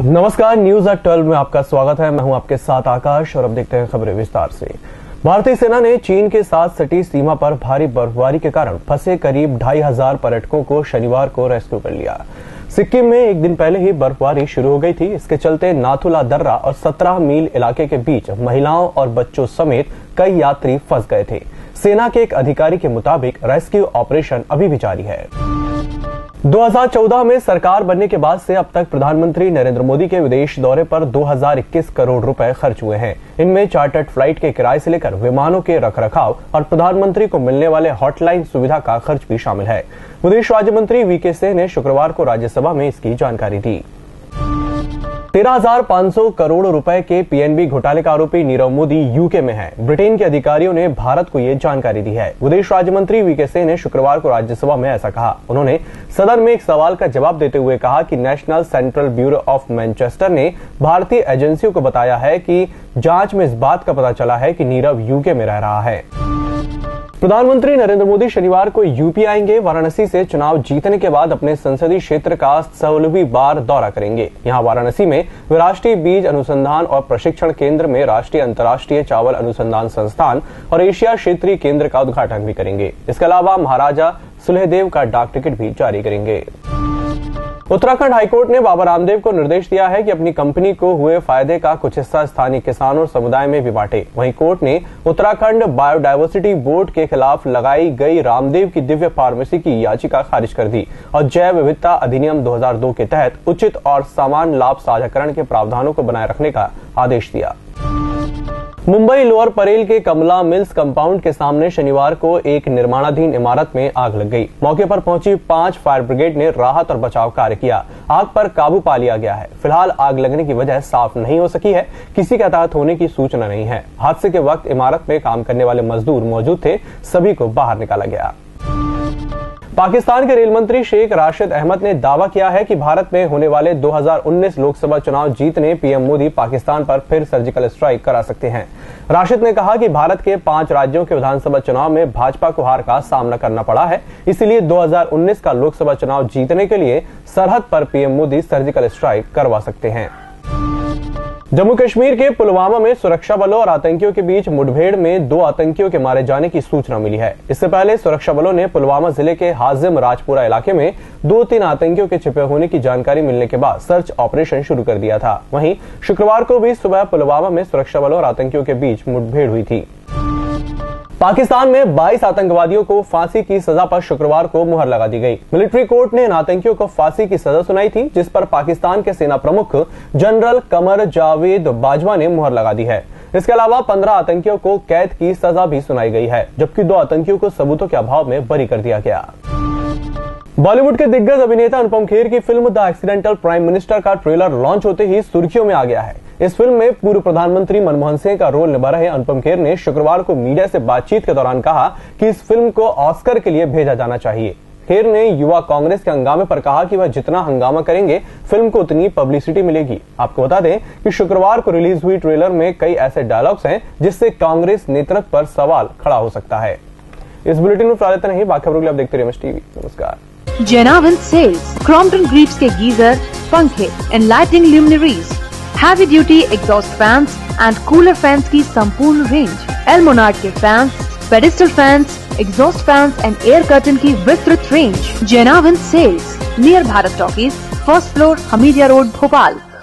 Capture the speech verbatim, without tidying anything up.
नमस्कार, news at twelve में आपका स्वागत है। मैं हूं आपके साथ आकाश और अब देखते हैं खबरें विस्तार से। भारतीय सेना ने चीन के साथ सटी सीमा पर भारी बर्फबारी के कारण फंसे करीब ढाई हजार पर्यटकों को शनिवार को रेस्क्यू कर लिया। सिक्किम में एक दिन पहले ही बर्फबारी शुरू हो गई थी। इसके चलते नाथुला दर्रा और सत्रह मील इलाके के बीच महिलाओं और बच्चों समेत कई यात्री फंस गए थे। सेना के एक अधिकारी के मुताबिक रेस्क्यू ऑपरेशन अभी भी जारी है। दो हज़ार चौदह में सरकार बनने के बाद से अब तक प्रधानमंत्री नरेंद्र मोदी के विदेश दौरे पर दो हज़ार इक्कीस करोड़ रुपए खर्च हुए हैं। इनमें चार्टर्ड फ्लाइट के किराए से लेकर विमानों के रखरखाव और प्रधानमंत्री को मिलने वाले हॉटलाइन सुविधा का खर्च भी शामिल है। विदेश राज्य मंत्री वी के सिंह ने शुक्रवार को राज्यसभा में इसकी जानकारी दी। तेरह हजार पाँच सौ करोड़ रुपए के पी एन बी घोटाले का आरोपी नीरव मोदी यूके में है। ब्रिटेन के अधिकारियों ने भारत को ये जानकारी दी है। विदेश राज्य मंत्री वी के सिंह ने शुक्रवार को राज्यसभा में ऐसा कहा। उन्होंने सदन में एक सवाल का जवाब देते हुए कहा कि national central bureau of Manchester ने भारतीय एजेंसियों को बताया है कि जांच में इस बात का पता चला है कि नीरव यूके में रह रहा है। प्रधानमंत्री नरेंद्र मोदी शनिवार को यूपी आएंगे। वाराणसी से चुनाव जीतने के बाद अपने संसदीय क्षेत्र का सोलहवीं बार दौरा करेंगे। यहां वाराणसी में वे राष्ट्रीय बीज अनुसंधान और प्रशिक्षण केंद्र में राष्ट्रीय अंतर्राष्ट्रीय चावल अनुसंधान संस्थान और एशिया क्षेत्रीय केंद्र का उद्घाटन भी करेंगे। इसके अलावा महाराजा सुहेलदेव का डाक टिकट भी जारी करेंगे। उत्तराखंड हाईकोर्ट ने बाबा रामदेव को निर्देश दिया है कि अपनी कंपनी को हुए फायदे का कुछ हिस्सा स्थानीय किसानों और समुदाय में भी बांटे। वहीं कोर्ट ने उत्तराखंड बायोडायवर्सिटी बोर्ड के खिलाफ लगाई गई रामदेव की दिव्य फार्मेसी की याचिका खारिज कर दी और जैव विविधता अधिनियम दो हज़ार दो के तहत उचित और समान लाभ साझाकरण के प्रावधानों को बनाए रखने का आदेश दिया। मुंबई लोअर परेल के कमला मिल्स कंपाउंड के सामने शनिवार को एक निर्माणाधीन इमारत में आग लग गई। मौके पर पहुंची पांच फायर ब्रिगेड ने राहत और बचाव कार्य किया। आग पर काबू पा लिया गया है। फिलहाल आग लगने की वजह साफ नहीं हो सकी है। किसी के हताहत होने की सूचना नहीं है। हादसे के वक्त इमारत में काम करने वाले मजदूर मौजूद थे। सभी को बाहर निकाला गया। पाकिस्तान के रेल मंत्री शेख राशिद अहमद ने दावा किया है कि भारत में होने वाले दो हज़ार उन्नीस लोकसभा चुनाव जीतने पीएम मोदी पाकिस्तान पर फिर सर्जिकल स्ट्राइक करा सकते हैं। राशिद ने कहा कि भारत के पांच राज्यों के विधानसभा चुनाव में भाजपा को हार का सामना करना पड़ा है, इसलिए दो हज़ार उन्नीस का लोकसभा चुनाव जीतने के लिए सरहद पर पीएम मोदी सर्जिकल स्ट्राइक करवा सकते हैं। जम्मू कश्मीर के पुलवामा में सुरक्षा बलों और आतंकियों के बीच मुठभेड़ में दो आतंकियों के मारे जाने की सूचना मिली है। इससे पहले सुरक्षा बलों ने पुलवामा जिले के हाजिम राजपुरा इलाके में दो तीन आतंकियों के छिपे होने की जानकारी मिलने के बाद सर्च ऑपरेशन शुरू कर दिया था। वहीं शुक्रवार को भी सुबह पुलवामा में सुरक्षा बलों और आतंकियों के बीच मुठभेड़ हुई थी। पाकिस्तान में बाईस आतंकवादियों को फांसी की सजा पर शुक्रवार को मुहर लगा दी गई। मिलिट्री कोर्ट ने इन आतंकियों को फांसी की सजा सुनाई थी, जिस पर पाकिस्तान के सेना प्रमुख जनरल कमर जावेद बाजवा ने मुहर लगा दी है। इसके अलावा पंद्रह आतंकियों को कैद की सजा भी सुनाई गई है, जबकि दो आतंकियों को सबूतों के अभाव में बरी कर दिया गया। बॉलीवुड के दिग्गज अभिनेता अनुपम खेर की film the accidental prime minister का ट्रेलर लॉन्च होते ही सुर्खियों में आ गया है। इस फिल्म में पूर्व प्रधानमंत्री मनमोहन सिंह का रोल निभा रहे अनुपम खेर ने शुक्रवार को मीडिया से बातचीत के दौरान कहा कि इस फिल्म को ऑस्कर के लिए भेजा जाना चाहिए। खेर ने युवा कांग्रेस के हंगामे पर कहा कि वह जितना हंगामा करेंगे फिल्म को उतनी पब्लिसिटी मिलेगी। आपको बता दें कि शुक्रवार को रिलीज हुई ट्रेलर में कई ऐसे डायलॉग्स हैं जिससे कांग्रेस नेतृत्व पर सवाल खड़ा हो सकता है। इस बुलेटिन में फिलहाल इतना ही। बाकी खबरों के लिए आप देखते रहिए एम एस टीवी। नमस्कार। Jenavant Sales, Crompton Greaves के गीजर, पंखे, enlightening luminaries, heavy duty exhaust fans and cooler fans की संपूर्ण रेंज, एल्मोनार्ड के fans, pedestal fans, exhaust fans and air curtain की विस्तृत range. Jenavant sales, near Bharat talkies, first floor, Hamidia road, Bhopal.